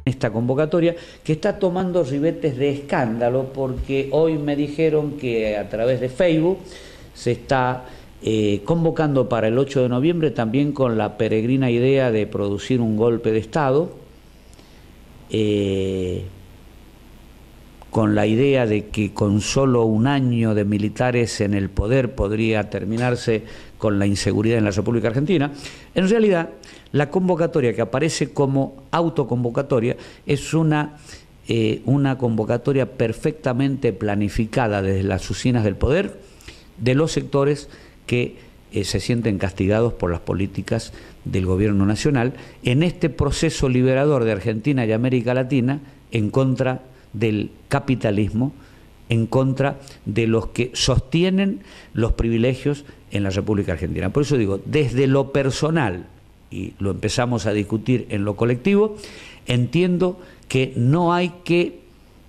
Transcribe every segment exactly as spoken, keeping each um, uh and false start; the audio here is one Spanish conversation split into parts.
esta convocatoria que está tomando ribetes de escándalo, porque hoy me dijeron que a través de Facebook se está eh, convocando para el ocho de noviembre también con la peregrina idea de producir un golpe de Estado, eh, con la idea de que con solo un año de militares en el poder podría terminarse con la inseguridad en la República Argentina. En realidad, la convocatoria que aparece como autoconvocatoria es una, eh, una convocatoria perfectamente planificada desde las usinas del poder de los sectores que eh, se sienten castigados por las políticas del gobierno nacional en este proceso liberador de Argentina y América Latina en contra del capitalismo, en contra de los que sostienen los privilegios en la República Argentina. Por eso digo, desde lo personal, y lo empezamos a discutir en lo colectivo, entiendo que no hay que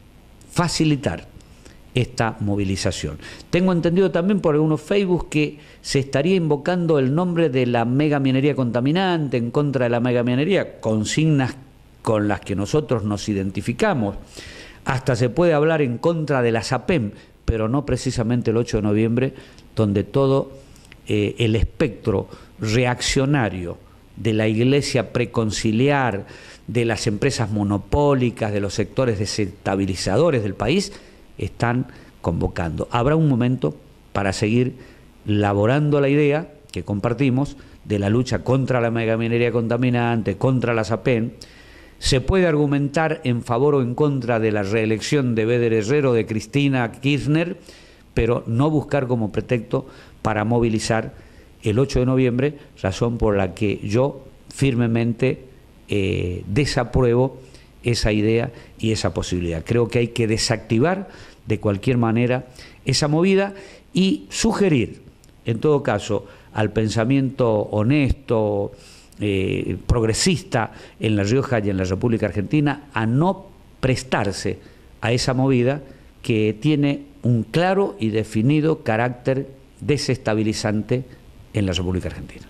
facilitar esta movilización. Tengo entendido también por algunos Facebook que se estaría invocando el nombre de la megaminería contaminante, en contra de la megaminería, consignas con las que nosotros nos identificamos. Hasta se puede hablar en contra de la SAPEM, pero no precisamente el ocho de noviembre, donde todo eh, el espectro reaccionario de la iglesia preconciliar, de las empresas monopólicas, de los sectores desestabilizadores del país, están convocando. Habrá un momento para seguir laborando la idea que compartimos de la lucha contra la megaminería contaminante, contra la SAPEM. Se puede argumentar en favor o en contra de la reelección de Béder Herrero, de Cristina Kirchner, pero no buscar como pretexto para movilizar el ocho de noviembre, razón por la que yo firmemente eh, desapruebo esa idea y esa posibilidad. Creo que hay que desactivar de cualquier manera esa movida y sugerir, en todo caso, al pensamiento honesto, eh, progresista en La Rioja y en la República Argentina, a no prestarse a esa movida que tiene un claro y definido carácter desestabilizante en la República Argentina.